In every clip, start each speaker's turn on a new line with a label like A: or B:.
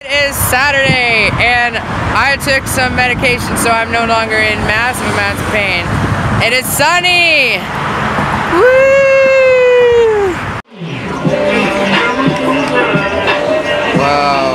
A: It is Saturday and I took some medication so I'm no longer in massive amounts of pain. It is sunny! Woo! Wow.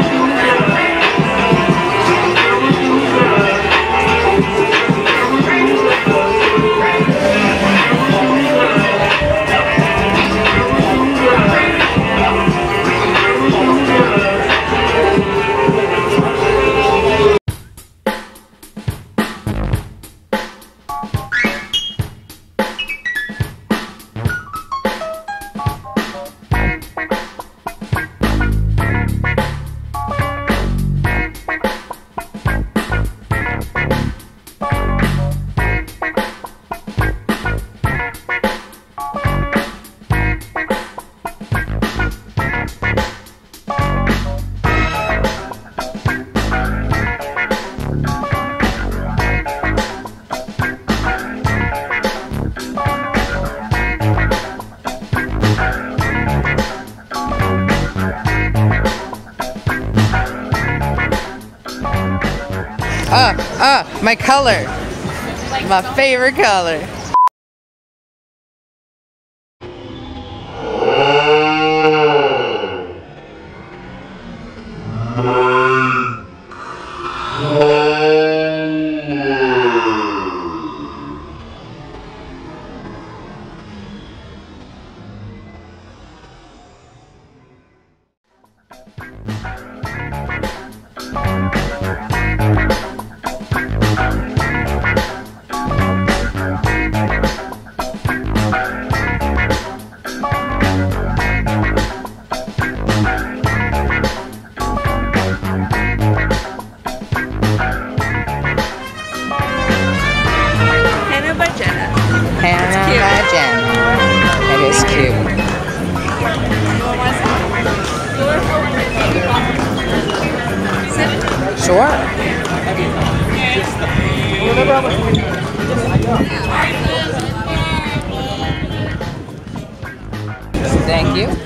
A: My color. My favorite color. Hannah by Jenna. It is cute. Sure. Thank you.